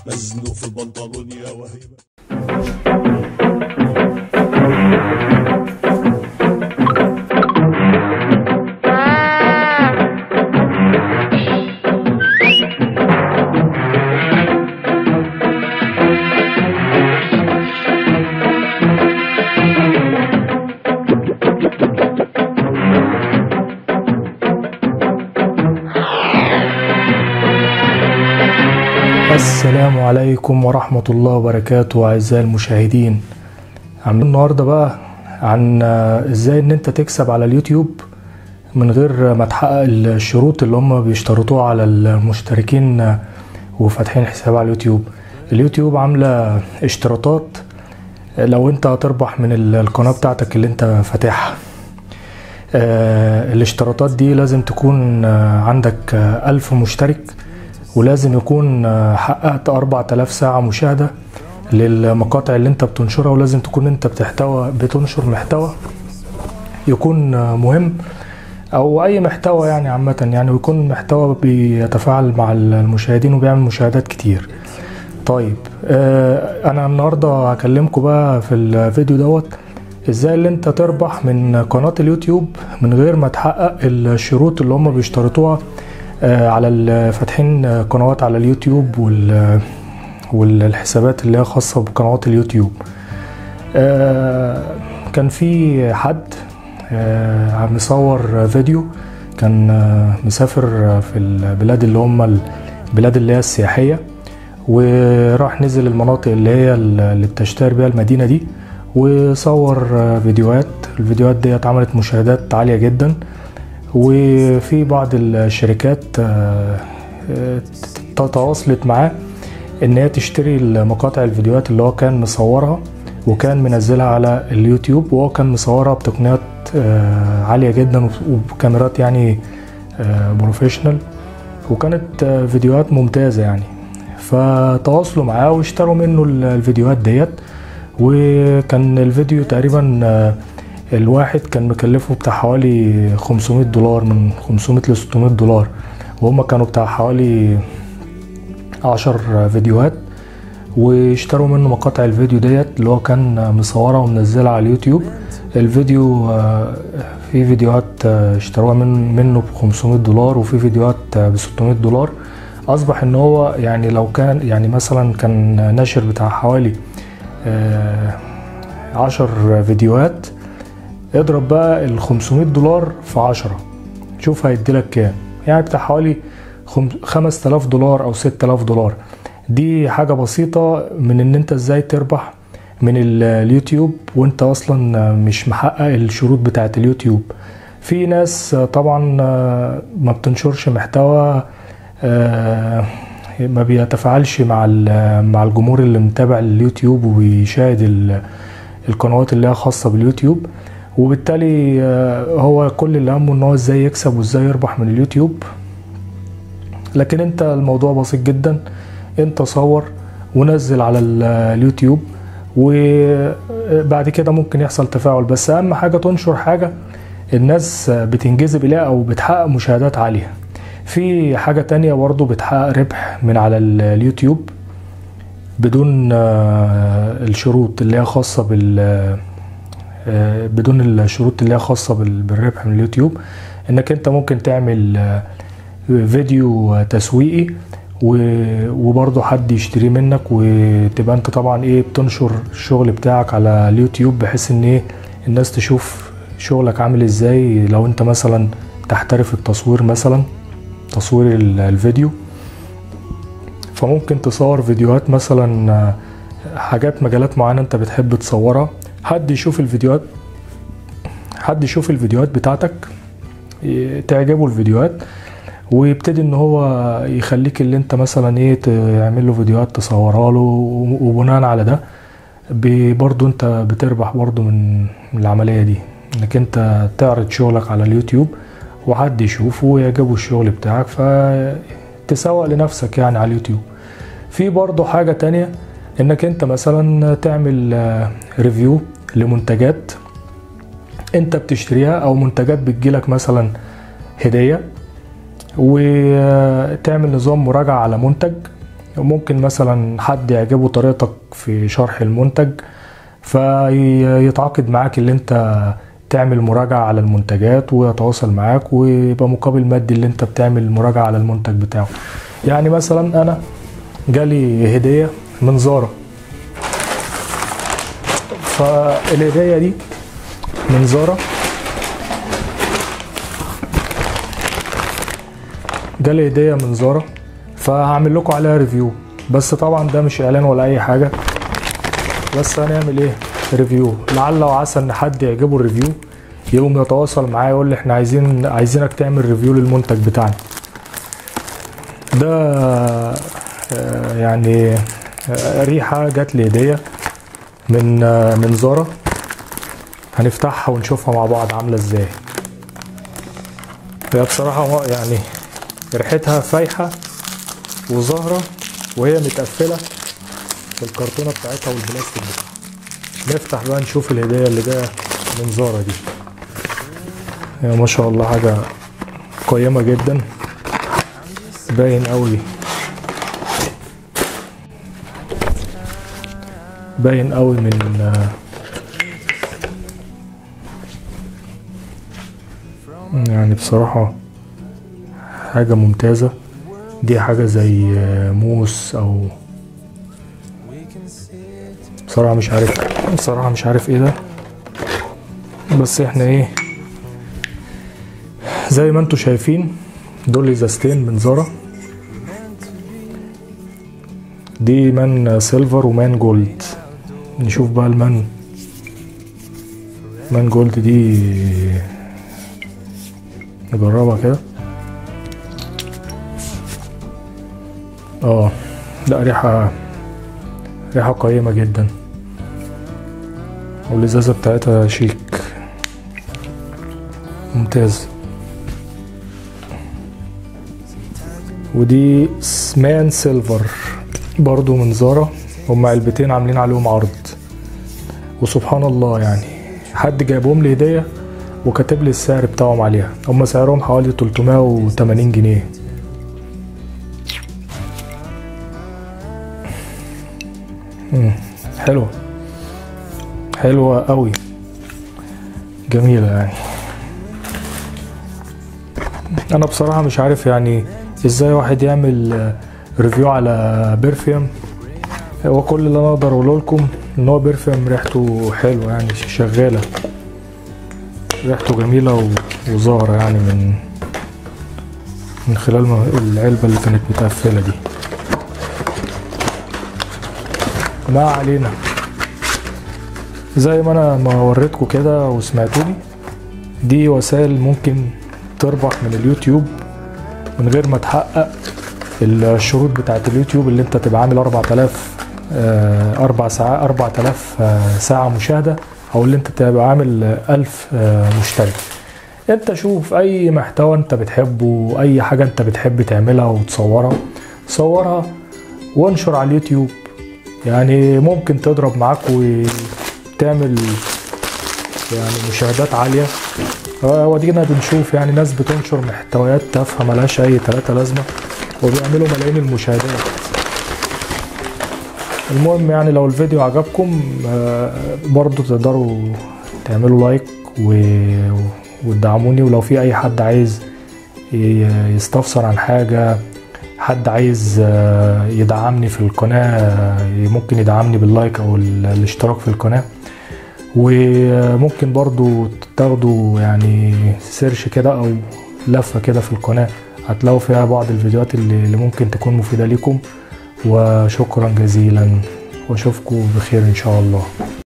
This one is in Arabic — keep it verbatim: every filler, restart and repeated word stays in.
مزنوق في البنطلون يا وهيبة. السلام عليكم ورحمة الله وبركاته أعزائي المشاهدين. عاملين النهاردة بقى عن ازاي ان انت تكسب على اليوتيوب من غير ما تحقق الشروط اللي هم بيشترطوها على المشتركين وفاتحين حساب على اليوتيوب. اليوتيوب عاملة اشتراطات لو انت هتربح من القناة بتاعتك اللي انت فاتحها. الاشتراطات دي لازم تكون عندك ألف مشترك، ولازم يكون حققت أربعة آلاف ساعة مشاهدة للمقاطع اللي انت بتنشرها، ولازم تكون انت بتحتوى بتنشر محتوى يكون مهم او اي محتوى يعني عامة يعني، ويكون محتوى بيتفاعل مع المشاهدين وبيعمل مشاهدات كتير. طيب اه انا النهاردة هكلمكم بقى في الفيديو دوت ازاي اللي انت تربح من قناة اليوتيوب من غير ما تحقق الشروط اللي هم بيشترطوها على فاتحين قنوات على اليوتيوب والحسابات اللي هي خاصة بقنوات اليوتيوب. كان في حد مصور فيديو، كان مسافر في البلاد اللي هم البلاد اللي هي السياحية، وراح نزل المناطق اللي هي اللي بتشتهر بها المدينة دي، وصور فيديوهات. الفيديوهات دي اتعملت مشاهدات عالية جدا، وفي بعض الشركات تواصلت معاه ان هي تشتري مقاطع الفيديوهات اللي هو كان مصورها وكان منزلها على اليوتيوب، وهو كان مصورها بتقنيات عالية جدا وبكاميرات يعني بروفيشنال، وكانت فيديوهات ممتازة يعني. فتواصلوا معاه واشتروا منه الفيديوهات ديت، وكان الفيديو تقريبا الواحد كان مكلفه بتاع حوالي خمسمية دولار، من خمسمية ل ستمية دولار، وهم كانوا بتاع حوالي عشر فيديوهات، واشتروا منه مقاطع الفيديو ديت اللي هو كان مصورها ومنزلها على اليوتيوب. الفيديو في فيديوهات اشتروها من منه ب خمسمية دولار، وفي فيديوهات ب ستمية دولار. اصبح ان هو يعني لو كان يعني مثلا كان ناشر بتاع حوالي عشر فيديوهات، اضرب بقى ال خمسمية دولار في عشرة، شوف هيديلك كام، يعني بتاع حوالي خمسة آلاف دولار او ستة آلاف دولار. دي حاجة بسيطة من ان انت ازاي تربح من اليوتيوب وانت اصلا مش محقق الشروط بتاعة اليوتيوب. في ناس طبعا ما بتنشرش محتوى، ما بيتفاعلش مع مع الجمهور اللي متابع اليوتيوب وبيشاهد القنوات اللي هي خاصة باليوتيوب، وبالتالي هو كل اللي همه ان هو ازاي يكسب وازاي يربح من اليوتيوب. لكن انت الموضوع بسيط جدا، انت صور ونزل على اليوتيوب، وبعد كده ممكن يحصل تفاعل، بس اهم حاجة تنشر حاجة الناس بتنجذب اليها او بتحقق مشاهدات عالية. في حاجة تانية برضو بتحقق ربح من على اليوتيوب بدون الشروط اللي هي خاصة بال بدون الشروط اللي هي خاصة بالربح من اليوتيوب، انك انت ممكن تعمل فيديو تسويقي وبرضه حد يشتري منك، وتبقى انت طبعا ايه بتنشر الشغل بتاعك على اليوتيوب، بحيث ان ايه الناس تشوف شغلك عامل ازاي. لو انت مثلا تحترف التصوير، مثلا تصوير الفيديو، فممكن تصور فيديوهات مثلا حاجات مجالات معينة انت بتحب تصورها، حد يشوف الفيديوهات حد يشوف الفيديوهات بتاعتك، تعجبه الفيديوهات، ويبتدي ان هو يخليك اللي انت مثلا ايه تعمل له فيديوهات تصورها له، وبناء على ده برضو انت بتربح برضو من العملية دي، انك انت تعرض شغلك على اليوتيوب وحد يشوفه ويعجبه الشغل بتاعك، فتسوق لنفسك يعني على اليوتيوب. في برضو حاجة تانية، انك انت مثلا تعمل ريفيو لمنتجات انت بتشتريها، او منتجات بتجيلك مثلا هدية، وتعمل نظام مراجعة على منتج ممكن مثلا حد يعجبه طريقتك في شرح المنتج فيتعاقد معاك اللي انت تعمل مراجعة على المنتجات ويتواصل معاك ويبقى مقابل مادي اللي انت بتعمل مراجعة على المنتج بتاعه. يعني مثلا انا جالي هدية من زارا، فالهدية دي من زارا جالي هدية من زارا فهعمل لكم عليها ريفيو، بس طبعا ده مش اعلان ولا اي حاجة، بس هنعمل ايه ريفيو، لعل وعسى ان حد يعجبه الريفيو يقوم يتواصل معايا يقول لي احنا عايزين عايزينك تعمل ريفيو للمنتج بتاعنا ده. يعني ريحة جات لي هدية من من زارا، هنفتحها ونشوفها مع بعض عاملة ازاي. هي بصراحة يعني ريحتها فايحة وزهرة وهي متقفلة في الكرتونة بتاعتها والبلاستيك بتاعها. نفتح بقى نشوف الهدية اللي جاية من زارا دي. هي ما شاء الله حاجة قيمة جدا، باين قوي باين قوي من يعني بصراحة حاجة ممتازة. دي حاجة زي موس او بصراحة مش عارف بصراحة مش عارف ايه ده، بس احنا ايه زي ما انتوا شايفين دول ازازتين من زارا، دي مان سيلفر ومان جولد. نشوف بقى المان مان جولد دي نجربها كده. اه لا ريحة ريحة قيمة جدا والازازة بتاعتها شيك ممتاز. ودي مان سيلفر برضو من زارا، هما علبتين عاملين عليهم عرض وسبحان الله يعني حد جايبهم لي هدية وكاتب لي السعر بتاعهم عليها، هما سعرهم حوالي تلتمية وتمانين جنيه. حلوة حلوة قوي جميلة يعني. انا بصراحة مش عارف يعني ازاي واحد يعمل ريفيو على برفيوم. هو كل اللي انا اقدر اقوله لكم ان هو برفيوم ريحته حلوة يعني شغالة، ريحته جميلة وظاهرة يعني من من خلال العلبة اللي كانت متقفلة دي. ما علينا، زي ما انا ما وريتكم كده وسمعتوني، دي وسائل ممكن تربح من اليوتيوب من غير ما تحقق الشروط بتاعت اليوتيوب اللي انت تبقى عامل اربعة الاف اربع ساعات اربعة الاف ساعة مشاهدة، او اللي انت تبقى عامل الف مشترك. انت شوف اي محتوى انت بتحبه، اي حاجة انت بتحب تعملها وتصورها صورها وانشر على اليوتيوب، يعني ممكن تضرب معاك وتعمل يعني مشاهدات عالية. ودينا بنشوف يعني ناس بتنشر محتويات تافهة ملهاش اي تلاتة لازمة وبيعملوا ملايين المشاهدات. المهم يعني لو الفيديو عجبكم برضو تقدروا تعملوا لايك وتدعموني، ولو في اي حد عايز يستفسر عن حاجة، حد عايز يدعمني في القناة ممكن يدعمني باللايك او الاشتراك في القناة. وممكن برضو تاخدوا يعني سيرش كده او لفة كده في القناة هتلاقوا فيها بعض الفيديوهات اللي ممكن تكون مفيدة لكم. وشكرا جزيلا واشوفكم بخير ان شاء الله.